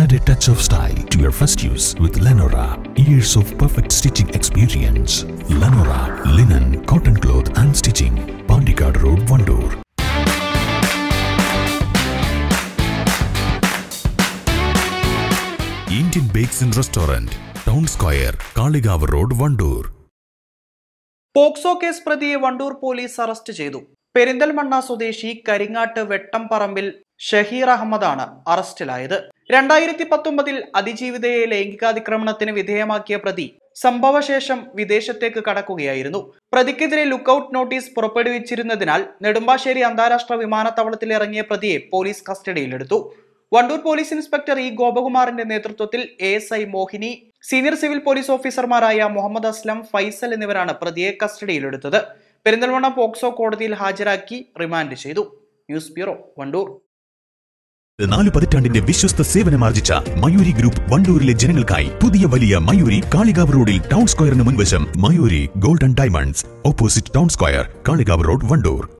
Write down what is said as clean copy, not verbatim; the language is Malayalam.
Add a touch of style to your first use with Lenora. Years of perfect stitching experience. Lenora, linen, cotton cloth and stitching. Pandikad Road, Wandoor. Indian Bakes and Restaurant, Town Square, Kaligav Road, Wandoor. POCSO case പ്രതിയെ വണ്ടൂർ പോലീസ് അറസ്റ്റ് ചെയ്തു. പെരിന്തൽമണ്ണ സ്വദേശി കരിങ്ങാട്ട് വെട്ടംപറമ്പിൽ ഷഹീർ അഹമ്മദാണ് അറസ്റ്റിലായത്. 2019 അതിജീവിതയെ ലൈംഗികാതിക്രമണത്തിന് വിധേയമാക്കിയ പ്രതി സംഭവശേഷം വിദേശത്തേക്ക് കടക്കുകയായിരുന്നു. പ്രതിക്കെതിരെ ലുക്കൌട്ട് നോട്ടീസ് പുറപ്പെടുവിച്ചിരുന്നതിനാൽ നെടുമ്പാശ്ശേരി അന്താരാഷ്ട്ര വിമാനത്താവളത്തിൽ ഇറങ്ങിയ പ്രതിയെ പോലീസ് കസ്റ്റഡിയിലെടുത്തു. വണ്ടൂർ പോലീസ് ഇൻസ്പെക്ടർ ഇ ഗോപകുമാറിന്റെ നേതൃത്വത്തിൽ ASI Mohini, senior civil police ഓഫീസർമാരായ മുഹമ്മദ് അസ്ലം, ഫൈസൽ എന്നിവരാണ് പ്രതിയെ കസ്റ്റഡിയിലെടുത്തത്. പെരിന്തൽമണ്ണ പോക്സോ കോടതിയിൽ ഹാജരാക്കി റിമാൻഡ് ചെയ്തു. News bureau, Wandoor. 4 പതിറ്റാണ്ടിന്റെ വിശ്വസ്ത സേവനമാർജിച്ച മയൂരി ഗ്രൂപ്പ് വണ്ടൂരിലെ ജനങ്ങൾക്കായി പുതിയ വലിയ മയൂരി കാളികാവ് റോഡിൽ ടൗൺ സ്ക്വയറിന് മുൻവശം Mayuri gold and diamonds, opposite town square, Kalikavu road, Wandoor.